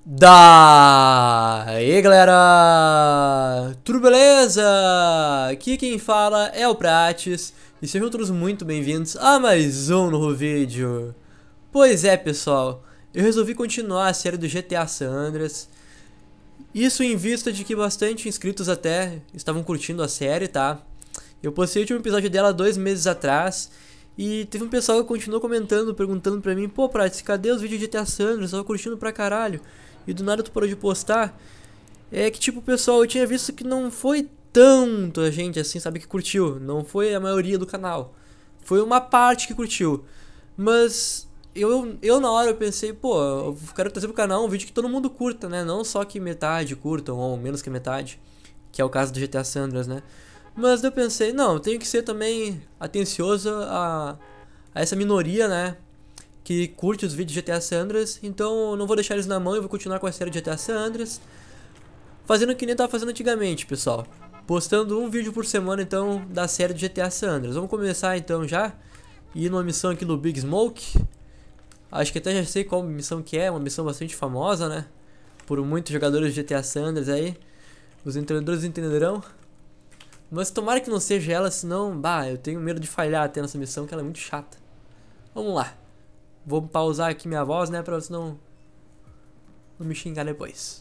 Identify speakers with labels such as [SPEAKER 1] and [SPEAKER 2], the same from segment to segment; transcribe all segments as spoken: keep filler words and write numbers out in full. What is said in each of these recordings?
[SPEAKER 1] Daí galera, tudo beleza? Aqui quem fala é o Prates e sejam todos muito bem-vindos a mais um novo vídeo. Pois é pessoal, eu resolvi continuar a série do G T A San Andreas. Isso em vista de que bastante inscritos até estavam curtindo a série, tá? Eu postei o último episódio dela dois meses atrás e teve um pessoal que continuou comentando, perguntando pra mim: pô Prates, cadê os vídeos de G T A San Andreas? Eu tava curtindo pra caralho. E do nada tu parou de postar. É que tipo, pessoal, eu tinha visto que não foi tanto a gente assim, sabe, que curtiu. Não foi a maioria do canal. Foi uma parte que curtiu. Mas eu, eu na hora eu pensei, pô, eu quero trazer pro canal um vídeo que todo mundo curta, né? Não só que metade curtam, ou menos que metade. Que é o caso do G T A San Andreas, né? Mas eu pensei, não, eu tenho que ser também atencioso a, a essa minoria, né? Que curte os vídeos de G T A San Andreas, então eu não vou deixar eles na mão e vou continuar com a série de G T A San Andreas, fazendo que nem eu tava fazendo antigamente, pessoal. Postando um vídeo por semana, então, da série de G T A San Andreas. Vamos começar, então, já. Ir numa missão aqui no Big Smoke. Acho que até já sei qual missão que é, uma missão bastante famosa, né? Por muitos jogadores de G T A San Andreas aí. Os entendedores entenderão. Mas tomara que não seja ela, senão, bah, eu tenho medo de falhar até nessa missão, que ela é muito chata. Vamos lá. Vou pausar aqui minha voz, né, pra você não, não me xingar depois.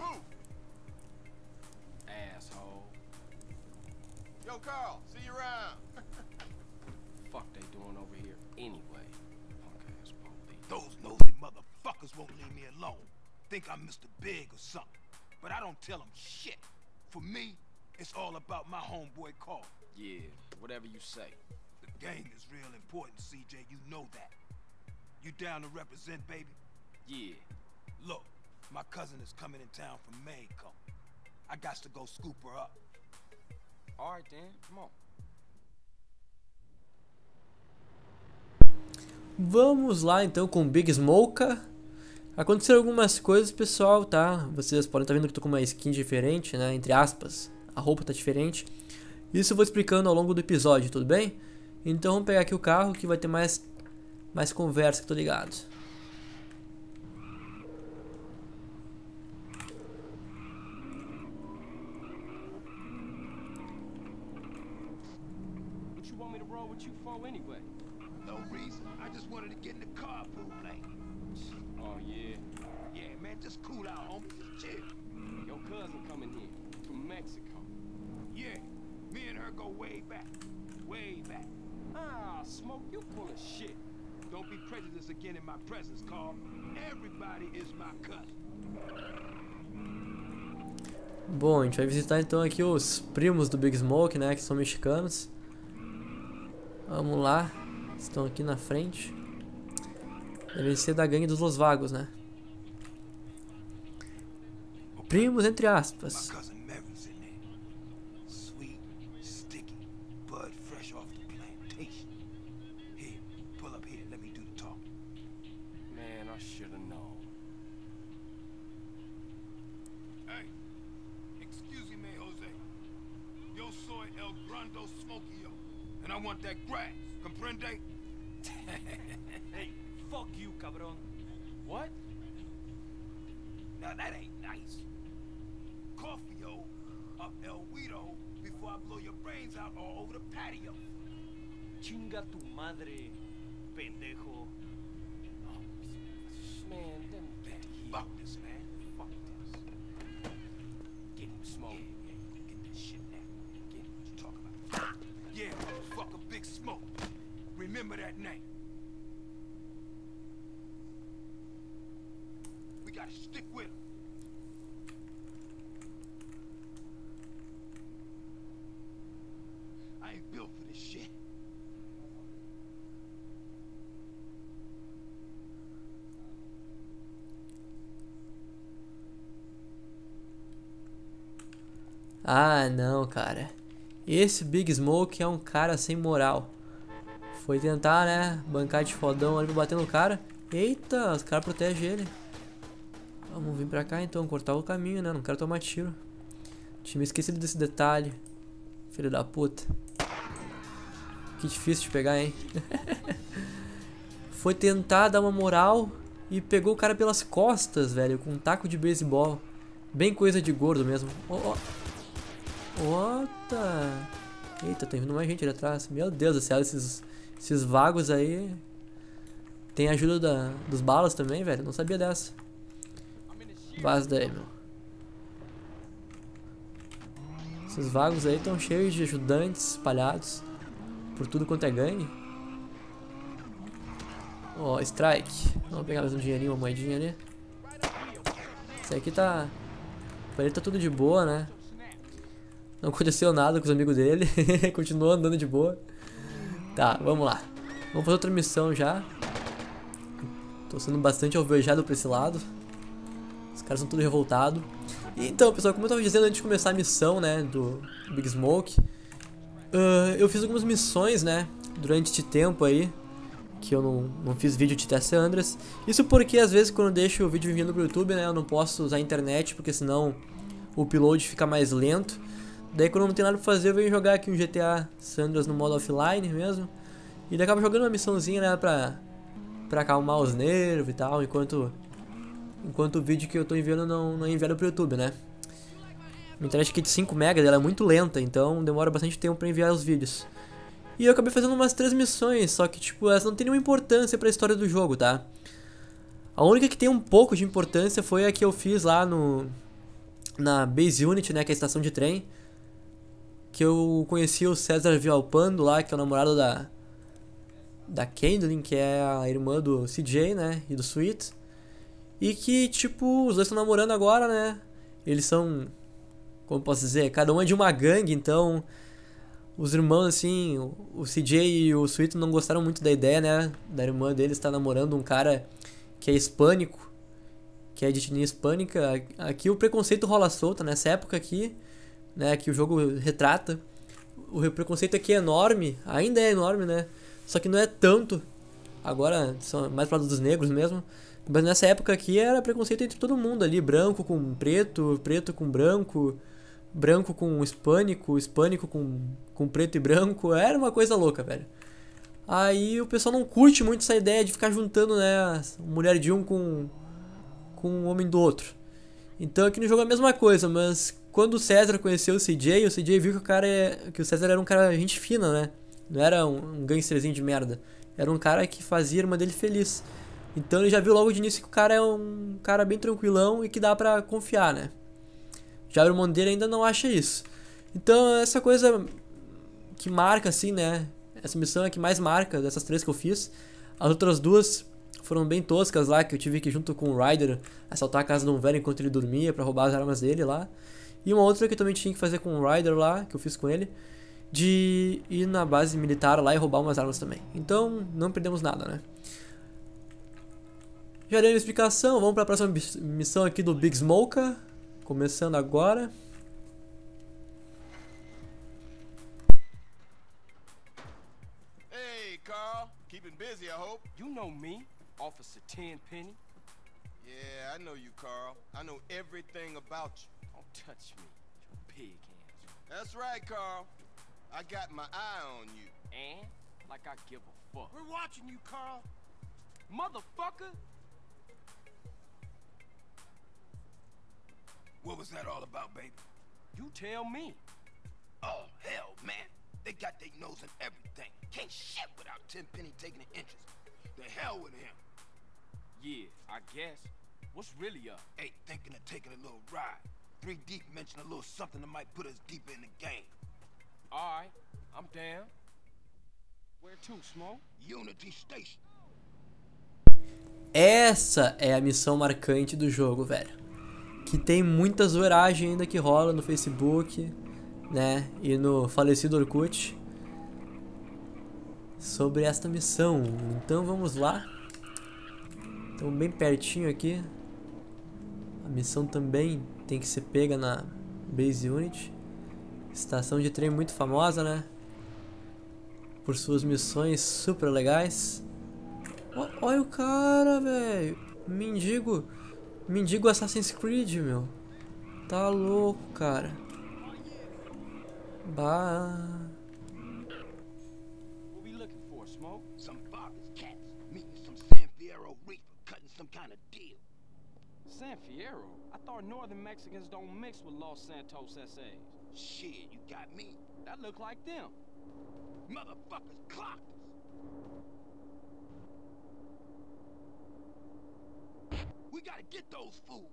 [SPEAKER 2] Asshole. Yo, Carl, see you around. Fuck they doing over here anyway? Punk ass police.
[SPEAKER 3] Those nosy motherfuckers won't leave me alone. Think I'm Mister Big or something. But I don't tell them shit. For me, it's all about my homeboy Carl.
[SPEAKER 2] Yeah, whatever you say.
[SPEAKER 3] The gang is real important, C J, you know that. You down to represent, baby?
[SPEAKER 2] Yeah.
[SPEAKER 3] Look, my cousin is coming in town from Mexico. I got to go scoop her up.
[SPEAKER 2] All right then, come on.
[SPEAKER 1] Vamos lá então com o Big Smoke. Aconteceram algumas coisas, pessoal, tá? Vocês podem estar vendo que eu tô com uma skin diferente, né? Entre aspas, a roupa tá diferente. Isso eu vou explicando ao longo do episódio, tudo bem? Então vamos pegar aqui o carro que vai ter mais, mais conversa, que tô ligado.
[SPEAKER 2] What you want me to roll with you for anyway?
[SPEAKER 3] No reason. I just wanted to get in the carpool lane.
[SPEAKER 2] Oh yeah.
[SPEAKER 3] Yeah, man, just cool out, homie. Just chill.
[SPEAKER 2] Your cousin coming here from Mexico.
[SPEAKER 3] Yeah, me and her go way back. Way back.
[SPEAKER 2] Ah, Smoke, you full of shit.
[SPEAKER 3] Don't be prejudiced again in my presence, Carl. Everybody is my cousin.
[SPEAKER 1] Bom, a gente vai visitar então aqui os primos do Big Smoke, né? Que são mexicanos. Vamos lá. Estão aqui na frente. Deve ser da gangue dos Los Vagos, né? Primos entre aspas.
[SPEAKER 3] My cousin Mary's in there. Sweet, sticky, bud fresh off the plantation. Here, pull up here. Let me do the talking.
[SPEAKER 2] Man, I should have known.
[SPEAKER 3] Hey, excuse me, Jose. Yo soy El Grande Smokio, and I want that grass. Comprende?
[SPEAKER 4] Hey, fuck you, cabrón.
[SPEAKER 2] What?
[SPEAKER 3] Now that ain't nice. Coffee-o up El Guido before I blow your brains out all over the patio.
[SPEAKER 4] Chinga tu madre, pendejo.
[SPEAKER 2] Man, them
[SPEAKER 3] Man, fuck this, man. Fuck this.
[SPEAKER 2] get him Smoke.
[SPEAKER 3] Yeah, yeah, get this shit now. Get what you talking about. Yeah, motherfucker, Big Smoke. Remember that name. We gotta stick with him. I ain't built for this shit.
[SPEAKER 1] Ah, não, cara. Esse Big Smoke é um cara sem moral. Foi tentar, né, bancar de fodão ali pra bater no cara. Eita, os caras protegem ele. Vamos vir pra cá então, cortar o caminho, né? Não quero tomar tiro. Tinha me esquecido desse detalhe. Filho da puta. Que difícil de pegar, hein? Foi tentar dar uma moral e pegou o cara pelas costas, velho, com um taco de beisebol. Bem coisa de gordo mesmo. Ó, ó. Ota. Eita, tem vindo mais gente ali atrás. Meu Deus do céu, esses, esses vagos aí. Tem ajuda da, dos balas também, velho. Não sabia dessa. Vaza daí, meu. Esses vagos aí estão cheios de ajudantes espalhados por tudo quanto é gangue. Ó, oh, strike. Vamos pegar mais um dinheirinho, uma moedinha ali. Esse aqui tá... Pra ele tá tudo de boa, né? Não aconteceu nada com os amigos dele. Continuou andando de boa. Tá, vamos lá. Vamos fazer outra missão já. Tô sendo bastante alvejado pra esse lado. Os caras são tudo revoltados. Então, pessoal, como eu tava dizendo antes de começar a missão, né, do Big Smoke, uh, eu fiz algumas missões, né, durante este tempo aí, que eu não, não fiz vídeo de T S Andreas. Isso porque, às vezes, quando eu deixo o vídeo vindo pro YouTube, né, eu não posso usar a internet, porque senão o upload fica mais lento. Daí, quando eu não tenho nada pra fazer, eu venho jogar aqui um G T A San Andreas no modo offline mesmo. E daí acaba jogando uma missãozinha, né, pra, pra acalmar os nervos e tal, enquanto... Enquanto o vídeo que eu tô enviando não, não é enviado pro YouTube, né? Minha internet aqui de cinco megas, ela é muito lenta, então demora bastante tempo pra enviar os vídeos. E eu acabei fazendo umas três missões, só que tipo, elas não tem nenhuma importância pra história do jogo, tá? A única que tem um pouco de importância foi a que eu fiz lá no... Na Base Unit, né, que é a estação de trem. Que eu conheci o César Villalpando lá, que é o namorado da... Da Caitlyn, que é a irmã do C J, né, e do Sweet. E que, tipo, os dois estão namorando agora, né? Eles são, como posso dizer, cada um é de uma gangue, então... Os irmãos, assim, o C J e o Sweet não gostaram muito da ideia, né? Da irmã deles estar namorando um cara que é hispânico, que é de etnia hispânica. Aqui o preconceito rola solto, nessa época aqui, né? Que o jogo retrata. O preconceito aqui é enorme, ainda é enorme, né? Só que não é tanto. Agora, são mais pro lado dos negros mesmo. Mas nessa época aqui era preconceito entre todo mundo ali, branco com preto, preto com branco, branco com hispânico, hispânico com, com preto e branco, era uma coisa louca, velho. Aí o pessoal não curte muito essa ideia de ficar juntando, né, a mulher de um com, com o homem do outro. Então aqui no jogo é a mesma coisa, mas quando o César conheceu o C J, o C J viu que o cara é, que o César era um cara gente fina, né, não era um, um gangsterzinho de merda, era um cara que fazia a irmã dele feliz. Então ele já viu logo de início que o cara é um cara bem tranquilão e que dá pra confiar, né? Já o irmão dele ainda não acha isso. Então essa coisa que marca assim, né? Essa missão é que mais marca dessas três que eu fiz. As outras duas foram bem toscas lá, que eu tive que ir junto com o Ryder assaltar a casa de um velho enquanto ele dormia pra roubar as armas dele lá. E uma outra que eu também tinha que fazer com o Ryder lá, que eu fiz com ele, de ir na base militar lá e roubar umas armas também. Então não perdemos nada, né? Já dei uma explicação, vamos para a próxima missão aqui do Big Smoker, começando agora.
[SPEAKER 2] Hey, Carl. Keeping busy, I hope.
[SPEAKER 4] You know me, Officer Tenpenny.
[SPEAKER 2] Yeah, I know you, Carl. I know everything about you.
[SPEAKER 4] Don't touch me, you pig hands.
[SPEAKER 2] That's right, Carl. I got my eye on you.
[SPEAKER 4] And like I give a fuck.
[SPEAKER 3] We're watching you, Carl.
[SPEAKER 4] Motherfucker!
[SPEAKER 3] What was that all about, baby?
[SPEAKER 4] You tell me.
[SPEAKER 3] Oh, hell, man. They got their nose in everything. Can't shit without Tenpenny taking an interest. The hell with him.
[SPEAKER 4] Yeah, I guess. What's really up?
[SPEAKER 3] Hey, thinking of taking a little ride. three deep mentioned a little something that might put us deeper in the game.
[SPEAKER 4] Alright, I'm down. Where to, Smoke?
[SPEAKER 3] Unity Station.
[SPEAKER 1] Essa é a missão marcante do jogo, velho. Que tem muita zoeiragem ainda que rola no Facebook, né, e no falecido Orkut sobre esta missão. Então vamos lá. Estamos bem pertinho aqui. A missão também tem que ser pega na Base Unit. Estação de trem muito famosa, né, por suas missões super legais. O, olha o cara, velho. Mendigo. Mendigo Assassin's Creed, meu. Tá louco, cara. Bah.
[SPEAKER 4] What we looking for, Smoke?
[SPEAKER 3] Some Bobby's cats meeting some San Fierro reefer, cutting some some kind of deal.
[SPEAKER 4] San Fierro? I thought Northern Mexicans don't mix with Los Santos S As.
[SPEAKER 3] Shit, you got me.
[SPEAKER 4] That look like them.
[SPEAKER 3] Motherfuckers clocked us. We gotta get those fools.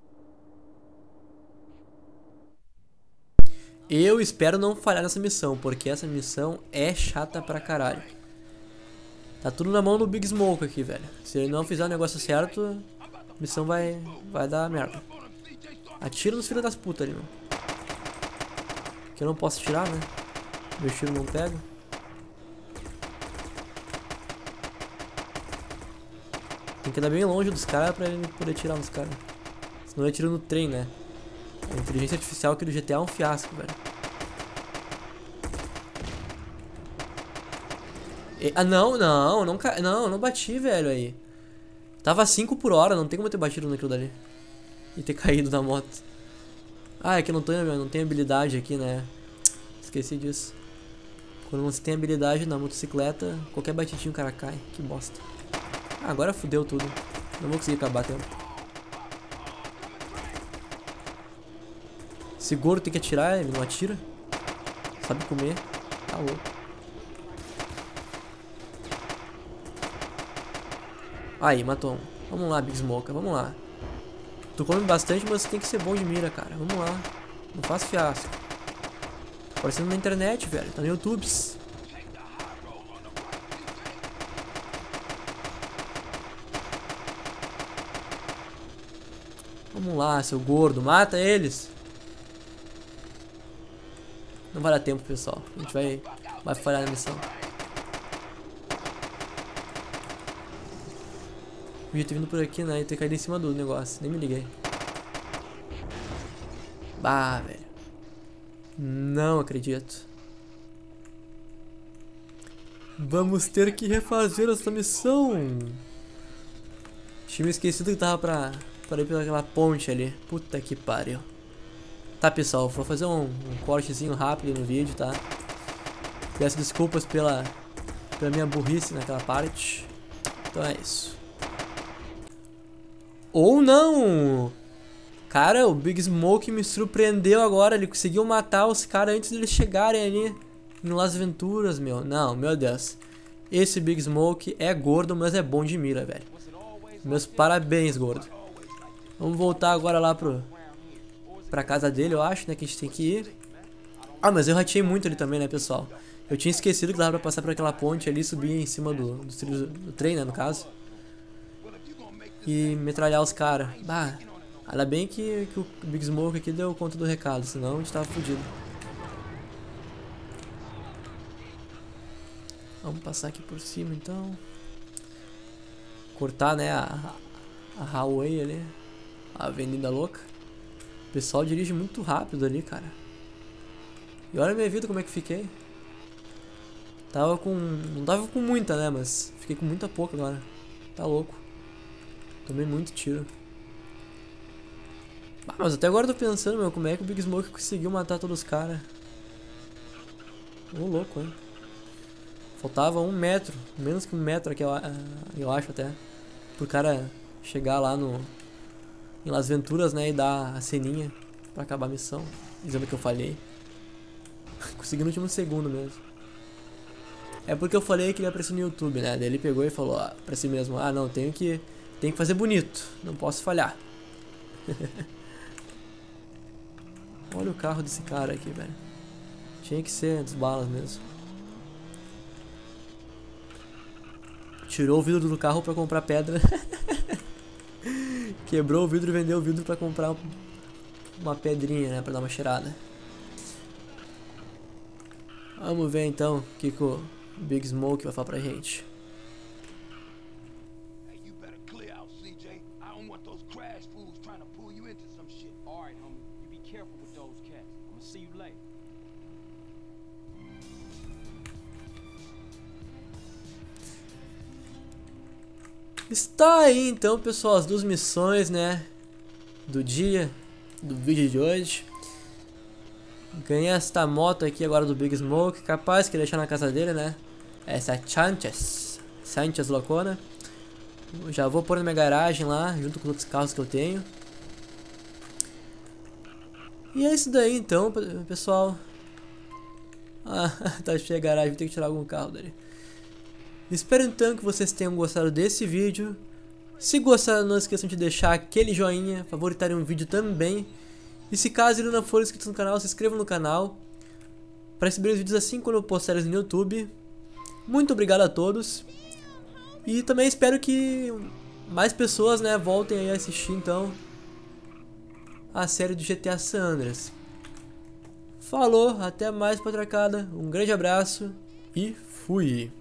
[SPEAKER 1] Eu espero não falhar nessa missão, porque essa missão é chata pra caralho. Tá tudo na mão do Big Smoke aqui, velho. Se ele não fizer o negócio certo, a missão vai, vai dar merda. Atira nos filhos das putas ali, meu. Que eu não posso tirar, né? Meu tiro não pega. Tem que andar bem longe dos caras pra ele poder tirar nos caras. Senão ele tira no trem, né? A inteligência artificial aqui do G T A é um fiasco, velho. E, ah, não, não, não, não, não bati, velho, aí. Tava cinco por hora, não tem como eu ter batido naquilo dali. E ter caído da moto. Ah, é que eu não tenho, não tenho habilidade aqui, né? Esqueci disso. Quando não se tem habilidade na motocicleta, qualquer batidinho o cara cai. Que bosta. Ah, agora fudeu tudo. Não vou conseguir acabar tempo. Esse gordo tem que atirar, ele não atira. Sabe comer. Tá louco. Aí, matou um. Vamos lá, Big Smoke, vamos lá. Tu come bastante, mas tem que ser bom de mira, cara. Vamos lá. Não faz fiasco. Aparecendo na internet, velho. Tá no YouTube. Vamos lá, seu gordo. Mata eles. Não vai dar tempo, pessoal. A gente vai, vai falhar na missão. Eu ia ter vindo por aqui, né? E ter caído em cima do negócio. Nem me liguei. Bah, velho. Não acredito. Vamos ter que refazer essa missão. Tinha me esquecido que tava pra, pra ir pelaquela ponte ali. Puta que pariu. Tá, pessoal, vou fazer um, um cortezinho rápido no vídeo, tá? Peço desculpas pela, pela minha burrice naquela parte. Então é isso. Ou não! Cara, o Big Smoke me surpreendeu agora. Ele conseguiu matar os caras antes deles chegarem ali em Las Venturas, meu. Não, meu Deus. Esse Big Smoke é gordo, mas é bom de mira, velho. Meus parabéns, gordo. Vamos voltar agora lá pro... pra casa dele, eu acho, né, que a gente tem que ir. Ah, mas eu ratei muito ali também, né, pessoal. Eu tinha esquecido que dava pra passar por aquela ponte ali e subir em cima do, do, do, do trem, né, no caso. E metralhar os caras. Bah, ainda bem que, que o Big Smoke aqui deu conta do recado, senão a gente tava fudido. Vamos passar aqui por cima, então. Cortar, né, a, a highway ali. A avenida louca. O pessoal dirige muito rápido ali, cara. E olha a minha vida como é que fiquei. Tava com... Não tava com muita, né, mas fiquei com muita pouca agora. Tá louco. Tomei muito tiro. Ah, mas até agora eu tô pensando, meu, como é que o Big Smoke conseguiu matar todos os caras. Ô, louco, hein. Faltava um metro, menos que um metro aqui, eu, eu acho até. Pro cara chegar lá no... em Las Venturas, né, e dar a ceninha pra acabar a missão. Dizendo que eu falhei. Consegui no último segundo mesmo. É porque eu falei que ele ia aparecer no YouTube, né. Daí ele pegou e falou, ó, pra si mesmo, ah, não, tenho que... Tem que fazer bonito, não posso falhar. Olha o carro desse cara aqui, velho. Tinha que ser dos balas mesmo. Tirou o vidro do carro pra comprar pedra. Quebrou o vidro e vendeu o vidro pra comprar uma pedrinha, né, pra dar uma cheirada. Vamos ver então o que, que o Big Smoke vai falar pra gente. Está aí então, pessoal, as duas missões, né, do dia, do vídeo de hoje. Ganhei esta moto aqui agora do Big Smoke, capaz que deixar na casa dele, né, essa Sanchez, Sanchez loucona. Já vou pôr na minha garagem lá, junto com os outros carros que eu tenho. E é isso daí então, pessoal. Ah, tá cheia a garagem, vou ter que tirar algum carro dali. Espero então que vocês tenham gostado desse vídeo. Se gostaram, não esqueçam de deixar aquele joinha, favoritarem o vídeo também. E se caso ainda não for inscrito no canal, se inscrevam no canal para receber os vídeos assim quando eu postar eles no YouTube. Muito obrigado a todos. E também espero que mais pessoas, né, voltem aí a assistir então a série do G T A San Andreas. Falou, até mais, patracada. Um grande abraço e fui!